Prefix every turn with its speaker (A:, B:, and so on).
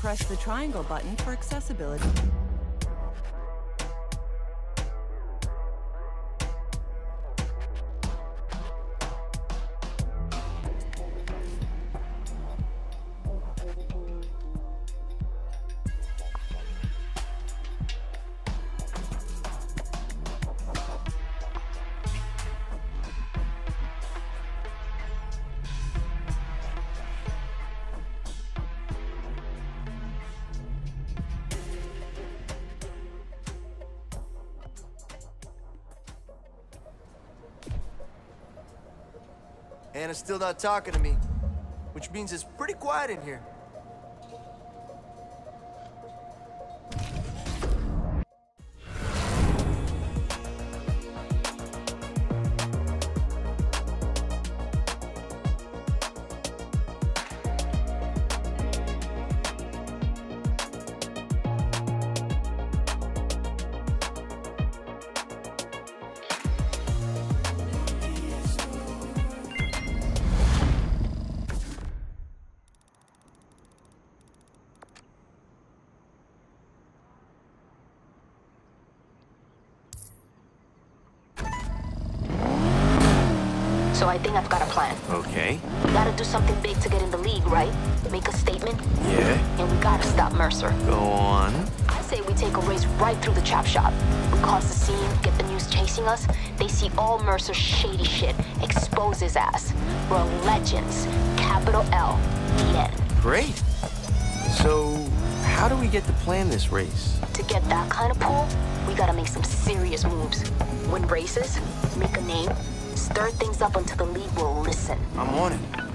A: press the triangle button for accessibility.
B: Anna's still not talking to me, which means it's pretty quiet in here.
C: So I think I've got a plan.
D: Okay.
C: We gotta do something big to get in the league, right? Make a statement.
D: Yeah.
C: And we gotta stop Mercer.
D: Go on.
C: I say we take a race right through the chop shop. We cause the scene, get the news chasing us. They see all Mercer's shady shit. Expose his ass. We're legends. Capital L. The end.
D: Great. So, how do we get to plan this race?
C: To get that kind of pull, we gotta make some serious moves. Win races, make a name, stir things up until the league will listen.
D: I'm on it.